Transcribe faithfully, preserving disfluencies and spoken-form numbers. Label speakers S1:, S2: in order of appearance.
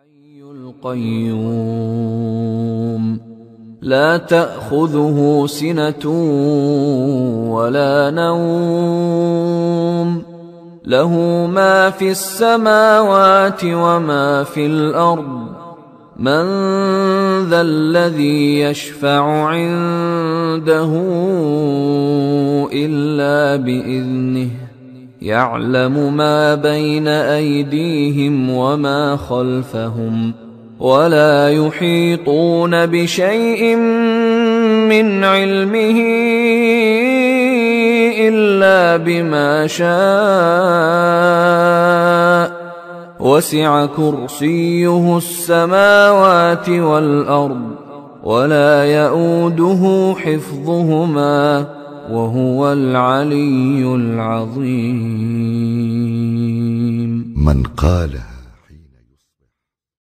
S1: القيوم لا تأخذه سنة ولا نوم له ما في السماوات وما في الأرض من ذا الذي يشفع عنده إلا بإذنه يعلم ما بين أيديهم وما خلفهم ولا يحيطون بشيء من علمه إلا بما شاء وسع كرسيه السماوات والأرض ولا يئوده حفظهما وهو العلي العظيم.
S2: من قالها